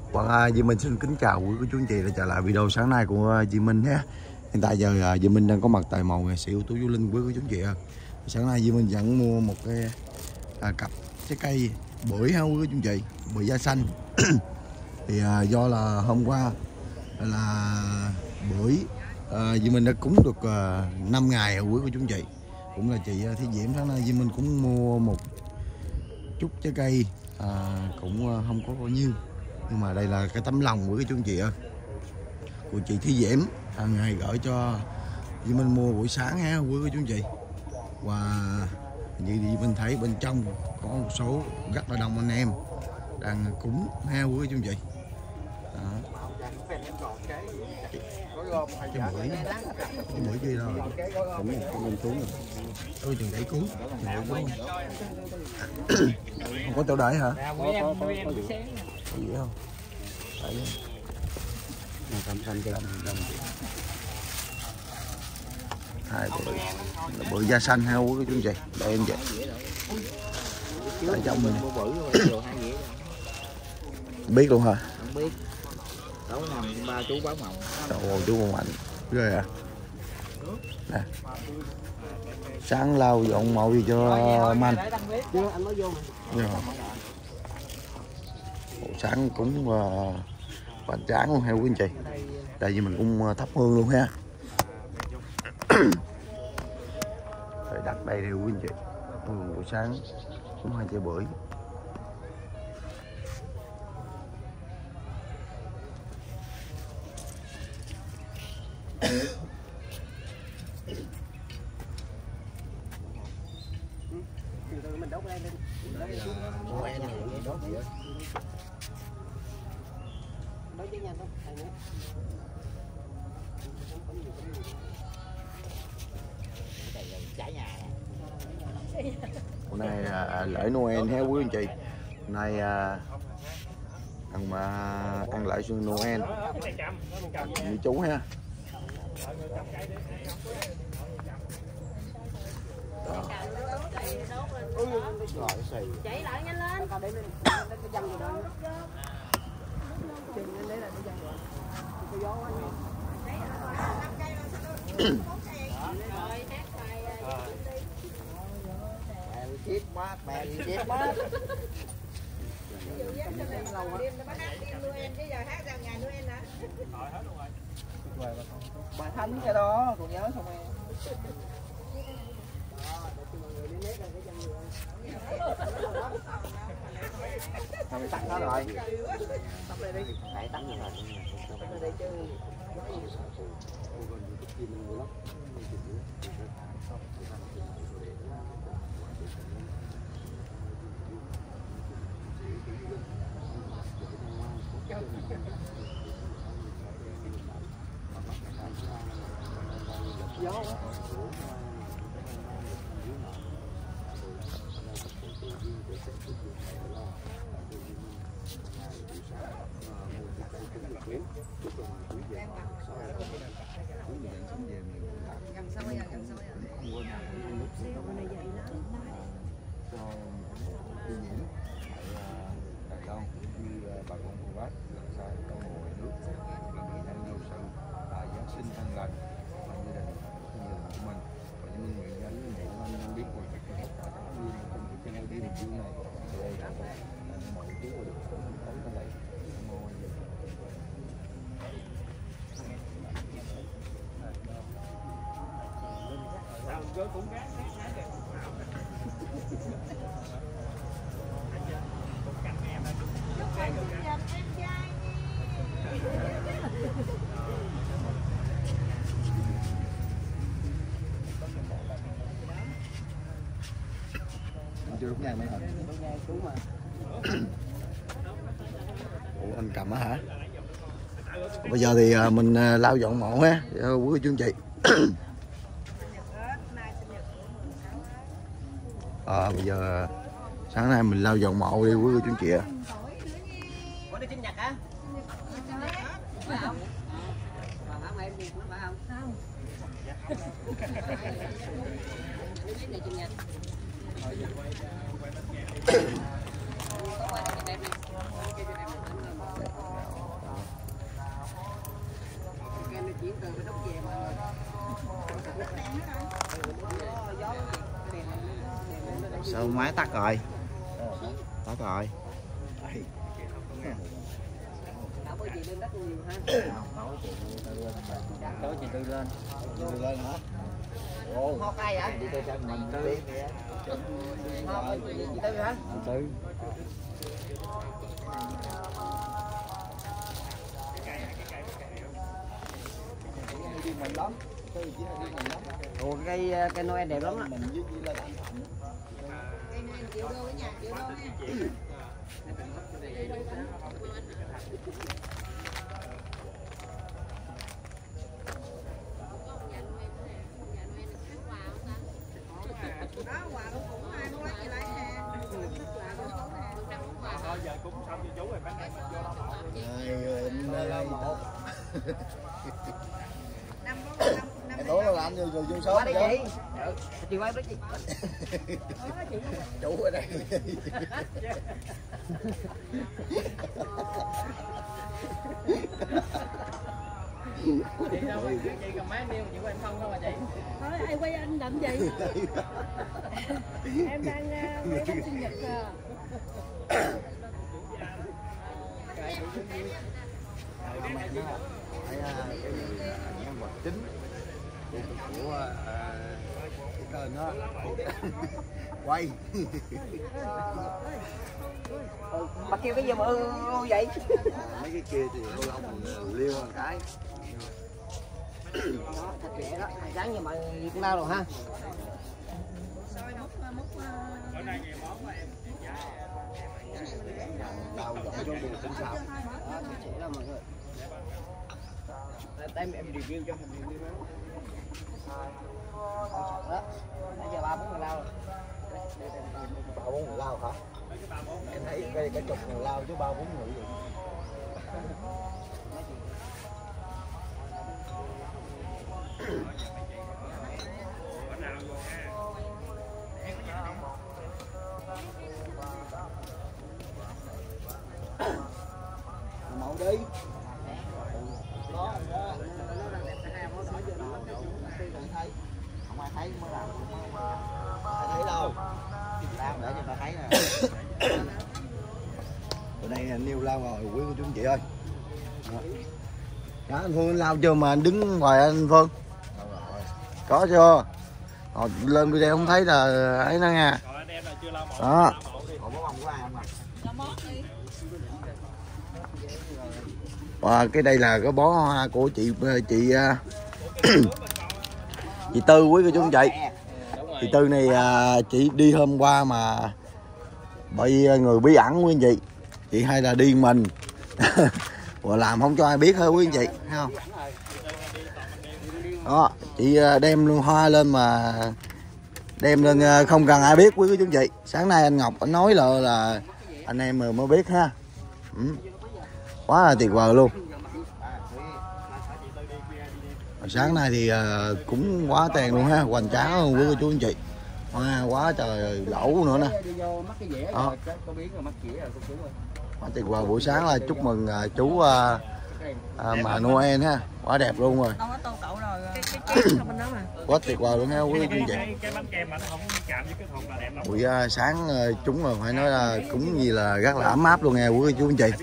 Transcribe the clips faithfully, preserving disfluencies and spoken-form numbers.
Và Duy Minh xin kính chào quý cô chú anh chị đã trở lại video sáng nay của Duy Minh nhé. Hiện tại giờ Duy Minh đang có mặt tại màu nghệ sĩ ưu tú Du Linh quý cô chú anh chị. Sáng nay Duy Minh vẫn mua một cái à, cặp trái cây bưởi ha quý cô chú anh chị, bưởi da xanh. Thì à, do là hôm qua là bưởi à, Duy Minh đã cúng được à, năm ngày rồi quý cô chú anh chị. Cũng là chị Thi Diễm sáng nay Duy Minh cũng mua một chút trái cây à, cũng không có bao nhiêu, nhưng mà đây là cái tấm lòng của cái chú anh chị ơi, của chị Thi Diễm hàng ngày gửi cho Duy Minh mua buổi sáng ha quý cô chú anh chị. Và như Duy Minh thấy bên trong có một số rất là đông anh em đang cúng ha quý cô chú anh chị. Đó. Cái bưởi cái bưởi kia đâu cũng lên xuống rồi. Ôi chừng đẩy cuốn không có chỗ đẩy hả? Có có có gì không? Đẩy năm trăm xanh cho đồng hai bưởi bưởi da xanh ha quý chú anh chị. Đây em vậy ở trong mình biết luôn hả? Không biết. Tối năm ba chú báo mộng. Ồ chú còn mạnh ghê à. Nè. Sáng lau dọn mộ gì cho man. Chưa anh mới vô mà. Ồ, sáng cũng uh, hoành tráng luôn ha quý anh chị. Tại vì mình cũng thắp hương luôn ha. Rồi đặt đây đi quý anh chị. Thắp hương buổi sáng cũng hai trái bưởi. Mình đốt lên đi. Noel này đốt gì vậy? Đốt với nhanh không? Thầy nữa. Trả nhà nè. Hôm nay à, lễ Noel ha quý anh chị. Hôm nay à, ăn mà ăn lễ xuân Noel như chú ha. Đó. Chạy lại nhanh lên. Chết quá, mẹ chết quá. Bà Thanh cái đó, còn nhớ không em? Mày tắt nó rồi. Tắt đây đi. Tại tắt rồi. Tắt đây chứ. Gió quá. Chưa lúc nhang mấy hả? Ủa anh cầm á hả? Bây giờ thì mình lau dọn mộ ha quý chú anh chị. À, bây giờ sáng nay mình lau dọn mộ đi quý chú anh chị ạ. Có đi sinh nhật hả? Phải không? Còn không em đi phải không? Không. Này sinh nhật. máy tắt rồi. Tắt rồi. Tối chị lên đất nhiều ha. Tối chị Tư lên. Tư lên hả? Ho ai vậy? Chị Tư sang mình Tư. Ho chị Tư hả? Tư. Mình lắm. Tư chỉ là đi mình lắm. Ủa cây cây Noel đẹp lắm á. Mình với với là Cây này triệu đô ở nhà, triệu đô nha. Đó, quà cũng cũng ai muốn lấy gì lấy nè. Quà cũng cũng nè. Thôi giờ cúng xong cho chú rồi bánh này mình vô đó bỏ. Này đây tốt. Năm có năm năm. Cái tố nó làm như rồi vô số. Qua đây chị. Chị quay với chị. Chủ ở đây. Chị đâu mà chị cầm máy nêu chị quay anh không đâu mà chị. Thôi ai quay anh làm gì? Em đang uh, quay bánh sinh nhật à. Nhân vật chính của cái kênh đó quay. Bà kêu cái gì mà ư vậy? Mấy cái kia thì tôi không liêu một cái. Đó, thật rẻ đó, sáng như mọi Việt Nam rồi ha. Rồi múc múc Bữa nay nhiều món mà em giá. Đau gõ cho buồn cũng sao. Đó, thật rẻ đó mọi người. Để em em review cho em review đó. Đó, nãy giờ ba bốn người lao rồi. Ba bốn người lao hả? Em thấy cái cái chục người lao chứ ba bốn người gì. Mẫu đi. Đó, đó. Không ai thấy mới làm. Ai thấy đâu. Làm để cho ta thấy nè. Ở đây anh yêu lao rồi quý cô chú anh chị ơi. Đó, anh Phương anh lao chưa mà anh đứng ngoài anh Phương? Có chưa? Rồi, lên video không thấy là ấy nó nha. Đó. Và cái đây là cái bó hoa của chị chị chị Tư quý cô chú anh chị. Chị Tư này chị đi hôm qua mà bị người bí ẩn quý anh chị. Chị hay là đi mình. Và làm không cho ai biết thôi quý anh chị, thấy không? Đó, chị đem luôn hoa lên mà đem lên không cần ai biết quý cô chú anh chị. Sáng nay anh Ngọc anh nói là là anh em mới biết ha. Ừ. Quá là tuyệt vời luôn. Sáng nay thì cũng quá tiền luôn ha, hoành tráng luôn quý cô chú anh chị. Hoa quá trời lẩu nữa nè. Đó. Quá tuyệt vời, buổi sáng là chúc mừng uh, chú uh, uh, mà Noel ha, quá đẹp luôn rồi. Quá tuyệt vời luôn ha quý anh chị. Buổi uh, sáng uh, chúng rồi phải nói là cũng gì là rất là ấm áp luôn nghe quý chú anh chị.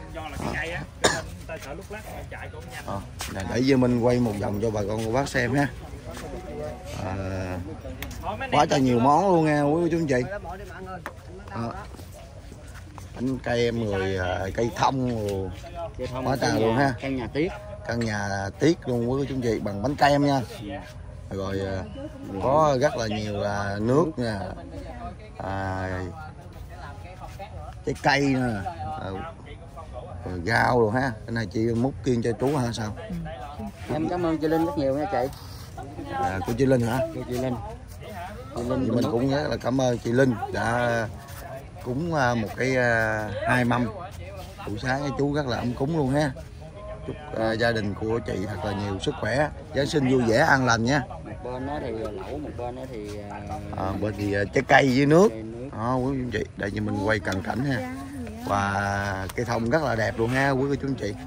À, để giờ mình quay một vòng cho bà con cô bác xem ha. À, quá trời nhiều món luôn nha quý chú anh chị. À, bánh kem rồi cây thông rồi quá trời luôn ha. Căn nhà tiết, căn nhà tiết luôn quý chú anh chị, bằng bánh kem nha. Rồi có rất là nhiều là nước nha, à, trái cây nè, à, rồi rau rồi ha. Cái này chị múc kiêng cho chú hả sao? em cảm ơn chị Linh rất nhiều nha chị. À, cô chị Linh hả? Cô chị Linh. Chị Linh thì mình cũng rất là cảm ơn chị Linh đã cúng một cái hai mâm buổi sáng cho chú, rất là ấm cúng luôn ha. Chúc uh, gia đình của chị thật là nhiều sức khỏe, Giáng sinh vui vẻ an lành nha. Một bên nó thì lẩu, một bên nó thì uh, à, bên thì uh, trái cây với nước. Đó quý anh chị, đây như mình quay cận cảnh ha. Và cây thông rất là đẹp luôn ha quý cô chú anh chị.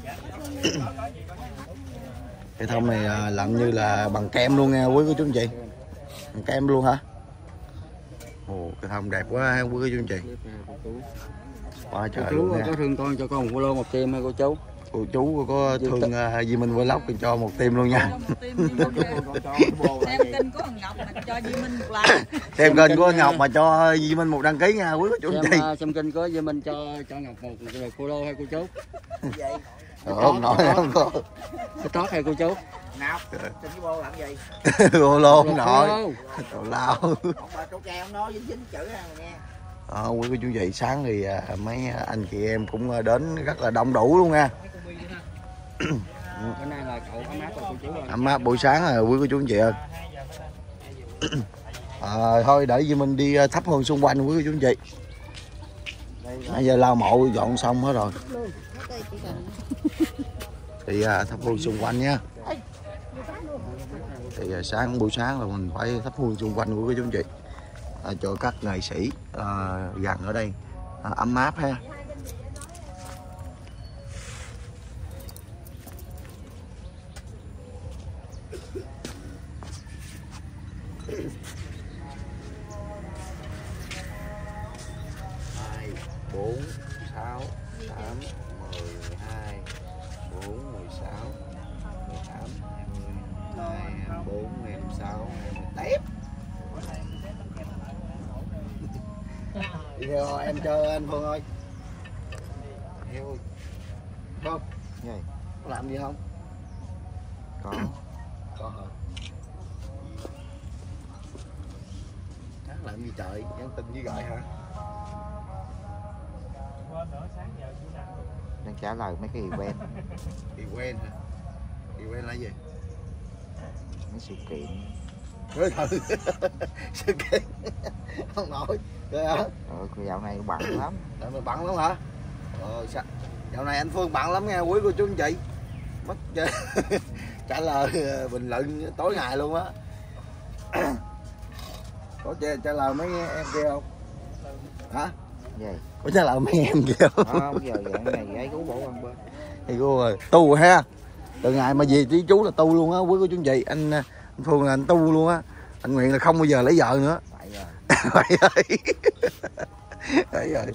Cây thông này uh, làm như là bằng kem luôn nha quý cô chú anh chị. Bằng kem luôn hả? Ồ, cái thông đẹp quá ha quý cô chú anh chị. Quá trời chú luôn nha. có thương con cho con một lô một tim hay cô chú? Cô chú có thương uh, Duy Minh Vlog thì cho một tim luôn nha. Xem kênh của Ngọc mà cho Duy Minh một like. Xem kênh của Ngọc mà cho Duy Minh một đăng ký nha quý cô chú anh chị. Xem, uh, xem kênh của Duy Minh cho cho Ngọc một cô lô hay cô chú? Không nổi không có. Cái tót hay cô chú? Nào, trên cái bô làm gì? Cô lô không nổi. Tào lao. Ông bà câu tre không nói dính dính chữ ra mà nghe. À, quý cô chú anh chị, sáng thì à, mấy anh chị em cũng đến rất là đông đủ luôn nha. Bữa nay là cậu ấm áp rồi cô chú ơi. Ấm áp buổi sáng rồi quý cô chú anh chị ơi. À, thôi để Duy Minh đi thắp hương xung quanh quý cô chú anh chị. Nãy giờ lau mộ dọn xong hết rồi. Thì à, thắp hương xung quanh nha. Thì à, sáng buổi sáng là mình phải thắp hương xung quanh quý cô chú anh chị. À, cho các nghệ sĩ à, gần ở đây à, ấm áp ha. Hai, bốn, sáu, tám, mười hai, bốn, mười sáu, mười tám, mười hai, hai mươi bốn, hai mươi sáu, hai mươi tám. Đi theo em cho anh Phương ơi. Theo ơi. Không? Gì? Có làm gì không? Có. Có hả? Chắc làm gì trời, nhắn tin với gọi hả? Đang trả lời mấy cái event. Event hả? Event là gì? Mấy sự kiện. Trời ơi. Sự kiện. Không nổi. Rồi hả? Ờ, dạo này bận lắm. Dạo này bận lắm hả? Ờ, sao? Dạo này anh Phương bận lắm nha quý cô chú anh chị. Mất trả lời bình luận tối ngày luôn á. Có trả, trả lời mấy em kia không? Hả? Gì? Có trả lời mấy em kia không? Không, giờ dạng này gái cứu bổ ăn bên. Thì cô ơi, tu ha. Từ ngày mà về tí chú là tu luôn á quý cô chú anh chị. Anh, anh Phương là anh tu luôn á. Anh nguyện là không bao giờ lấy vợ nữa. Vậy ơi. Vậy rồi.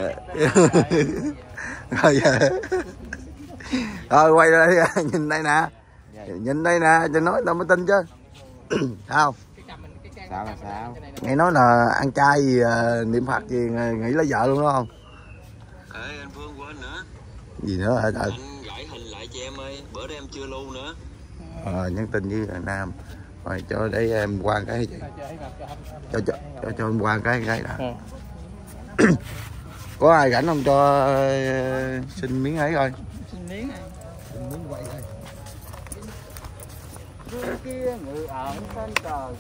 Rồi giờ. Rồi quay ra đây, nhìn đây nè. Nhìn đây nè, cho nói tao mới tin chứ. Sao? Sao là sao? Nghe nói là ăn chay gì, niệm Phật gì nghĩ lấy vợ luôn đó không? Ê, anh Phương của anh nữa. Gì nữa hả trời? Anh gửi hình lại cho em ơi, bữa đó em chưa lưu nữa. Ờ, nhắn tin với Nam. Rồi cho để em qua cái gì? Cho cho cho, cho em qua cái cái đã. Có ai rảnh không cho uh, xin miếng ấy coi. Xin miếng này. Xin miếng quay coi. Người kia người ở trên trời.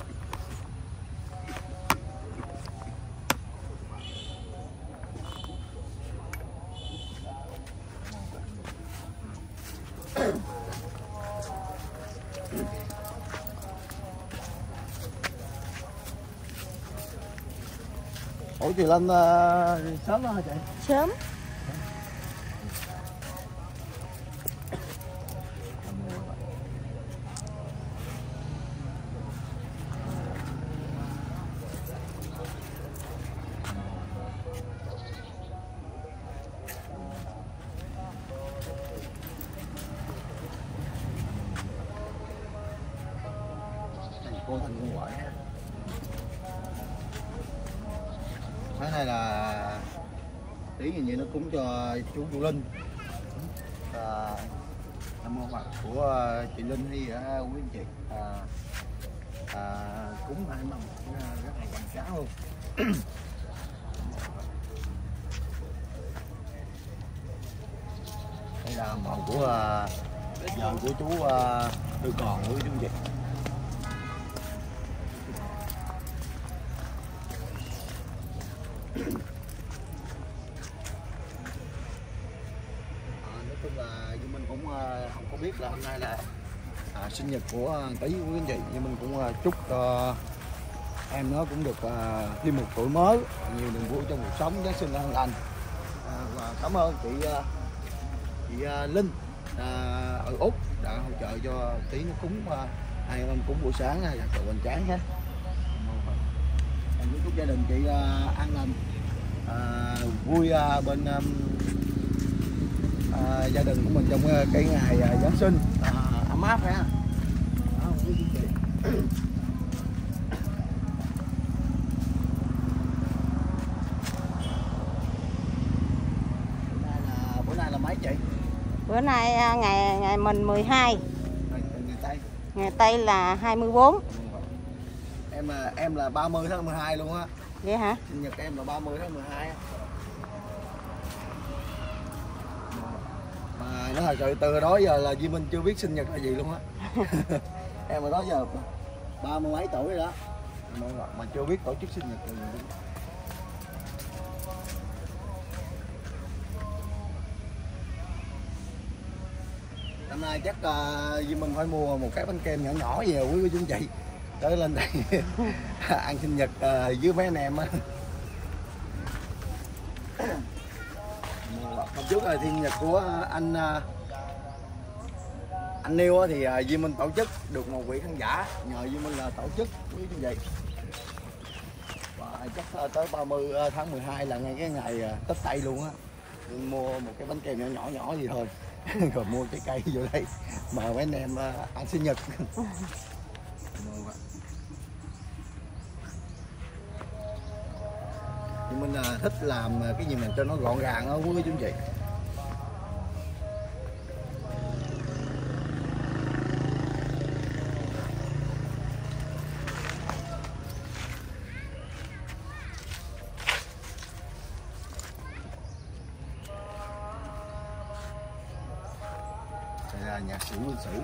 Ủa chị lên uh, sớm đó hả chị? Sớm. Cô Thành cũng gọi ha. Cái này là tí như vậy nó cúng cho chú Vũ Linh. À, Nam mô Phật của chị Linh hay à, quý anh chị. À, à, cúng hai mâm rất là hoành tráng luôn. Đây là mộ của uh, vợ của chú uh, Tư Còn của chú anh chị. Nói chung là Duy Minh cũng uh, không có biết là hôm nay là à, sinh nhật của Tí quý anh chị, nhưng mình cũng uh, chúc uh, em nó cũng được uh, thêm một tuổi mới, nhiều niềm vui trong cuộc sống, Giáng sinh an lành. À, và cảm ơn chị uh, chị uh, Linh uh, ở Úc đã hỗ trợ cho Tí nó cúng uh, hai ông cúng buổi sáng và cầu hoành tráng ha. chúc gia đình chị uh, an lành, uh, vui uh, bên um, uh, gia đình của mình trong uh, cái ngày uh, Giáng sinh uh, ấm áp ha. Đó, quý chị. Bữa nay là bữa nay là mấy chị? Bữa nay ngày ngày mình mười hai. Ngày, ngày Tây. Ngày Tây là hai mươi bốn. Em là em là ba mươi tháng mười hai luôn á. Vậy hả? Sinh nhật em là ba mươi tháng mười hai á. Mà nó thật sự từ đó giờ là Duy Minh chưa biết sinh nhật là gì luôn á. Em ở đó giờ ba mươi mấy tuổi rồi đó mà chưa biết tổ chức sinh nhật là gì luôn. Năm nay chắc uh, Duy Minh phải mua một cái bánh kem nhỏ nhỏ về quý cô chú anh chị tới lên đây ăn sinh nhật uh, với mấy anh em á. Hôm trước là sinh nhật của anh uh, anh Niêu thì uh, Duy Minh tổ chức được một vị khán giả nhờ Duy Minh là tổ chức quý chú anh chị. Và chắc uh, tới ba mươi tháng mười hai là ngay cái ngày uh, Tết Tây luôn á. Mua một cái bánh kem nhỏ nhỏ nhỏ gì thôi. Rồi mua trái cây vô đây mời mấy anh em uh, ăn sinh nhật. Nhưng mình uh, thích làm cái gì mà cho nó gọn gàng đó quý chú anh chị. Đây là nhạc sĩ Nguyên Sử.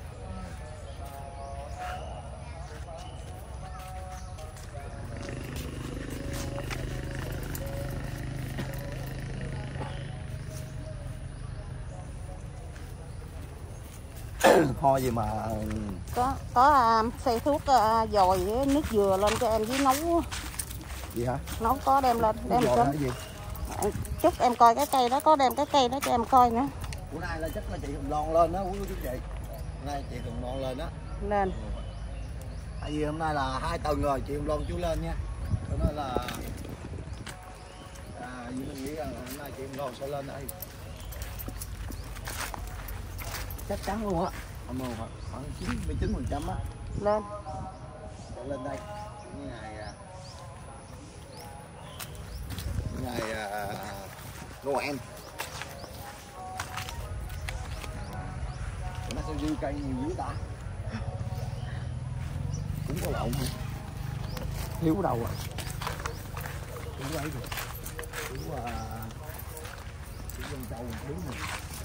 Ho gì mà Có có uh, xay thuốc uh, dồi với nước dừa lên cho em với nấu. gì hả? Nấu có đem lên đem Rồi cơm. hả gì? Chúc em coi cái cây đó, có đem cái cây đó cho em coi nữa. Bữa nay là chắc là chị Hồng Loan lên đó quý chú chị. Hôm nay chị Hồng Loan lên đó. Lên. Tại vì hôm nay là hai tuần rồi chị Hồng Loan chú lên nha. Cho nên là à, mình nghĩ rằng hôm nay chị Hồng Loan sẽ lên đây. Chắc chắn luôn á. Khoảng chín mươi chín phần trăm á. Lên. Sẽ lên đây. Ngày ngày uh, Noel. Nó sẽ dư cây nhiều dữ ta. Cũng có lộn hả? Thiếu đâu à? Thiếu ấy rồi. Thiếu uh, thiếu dân châu thiếu này.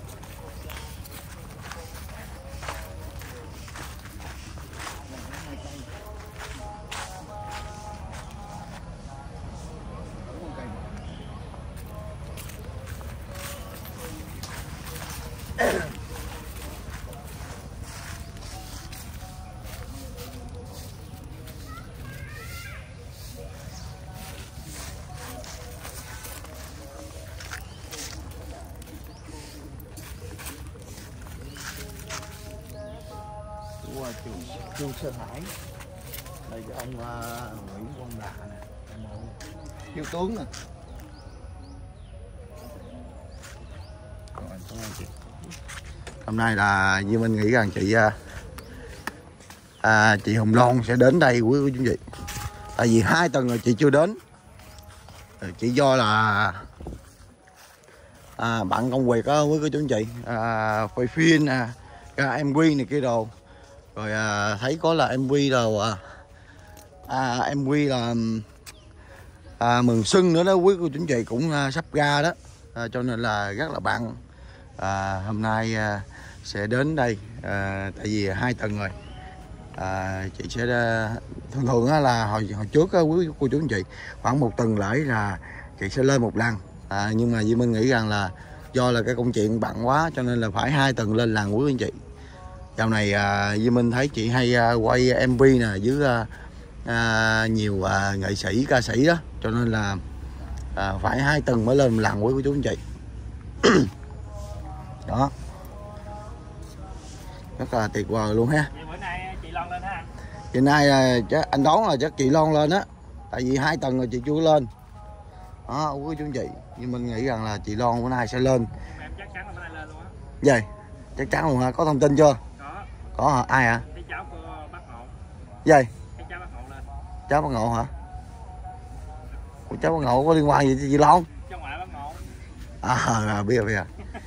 Của trường Trương Sơn Hải. Đây cho ông uh, Nguyễn Quang Đà nè, thiếu tướng nè. Rồi, cảm ơn chị. Hôm nay là Duy Minh nghĩ rằng chị uh, à, chị Hồng Loan sẽ đến đây quý quý chú chị. Tại vì hai tuần rồi chị chưa đến. Chỉ do là à, bận công việc đó quý cô chú anh chị, à, quay phim nè, à, em vê này kia đồ, rồi à, thấy có là em vê đồ à, à, em vê là à, mừng xuân nữa đó quý cô chú anh chị, cũng à, sắp ra đó, à, cho nên là rất là bận. À, hôm nay à, sẽ đến đây à, tại vì hai tuần rồi. À, chị sẽ thường thường là hồi hồi trước quý cô chú anh chị khoảng một tuần lễ là chị sẽ lên một lần, à, nhưng mà Duy Minh nghĩ rằng là do là cái công chuyện bận quá cho nên là phải hai tuần lên lần quý anh chị. Dạo này à, Duy Minh thấy chị hay à, quay em vê nè với à, à, nhiều à, nghệ sĩ ca sĩ đó, cho nên là à, phải hai tuần mới lên một lần quý cô chú anh chị. Đó, rất là tuyệt vời luôn ha. Bữa nay chị Loan lên hả anh? Hôm nay chắc anh đoán là chắc chị Loan lên á, tại vì hai tầng rồi chị chưa lên đó quý chú anh chị, nhưng mình nghĩ rằng là chị Loan bữa nay sẽ lên. Em chắc chắn là bữa nay lên luôn á. Vậy chắc chắn luôn hả? Có thông tin chưa? Có. Có hả? Ai hả? Cái cháu của bác Ngộ. Vậy Cái cháu bác Ngộ lên. cháu bác Ngộ hả? Ủa, cháu bác Ngộ có liên quan gì tới chị Loan? Cháu ngoại bác Ngộ. À, à biết rồi biết rồi.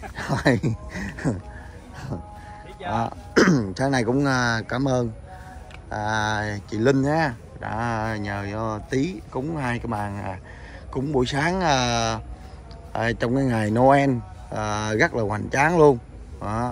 À, sáng nay cũng cảm ơn à, chị Linh á đã nhờ cho tí cúng hai cái màn à, cúng buổi sáng à, à, trong cái ngày Noel à, rất là hoành tráng luôn đó.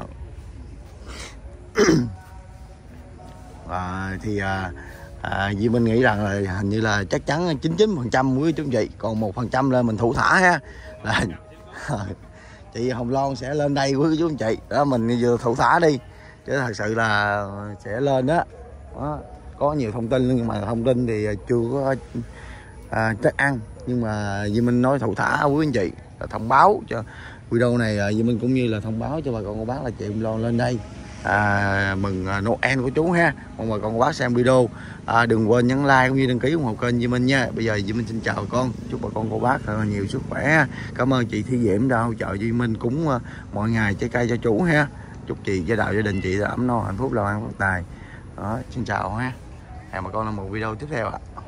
À, thì à, à, Duy Minh nghĩ rằng là hình như là chắc chắn chín mươi chín phần trăm quý chú anh chị, còn một phần trăm là mình thủ thả ha, là chị Hồng Loan sẽ lên đây quý chú anh chị đó, mình vừa thủ thả đi chứ thật sự là sẽ lên đó, đó. Có nhiều thông tin nhưng mà thông tin thì chưa có à, chắc ăn, nhưng mà Duy Minh nói thủ thả quý anh chị là thông báo cho video này. Duy Minh cũng như là thông báo cho bà con cô bác là chị Hồng Loan lên đây à, mừng Noel của chú ha. Mong bà con cô bác xem video à, đừng quên nhấn like cũng như đăng ký ủng hộ kênh Duy Minh nha. Bây giờ Duy Minh xin chào con, chúc bà con cô bác thật là nhiều sức khỏe. Cảm ơn chị Thi Diễm đã hỗ trợ Duy Minh cúng uh, mọi ngày trái cây cho chú ha. Chúc chị gia đạo gia đình chị ấm no hạnh phúc, làm ăn phát tài đó. Xin chào ha, hẹn bà con ở một video tiếp theo ạ.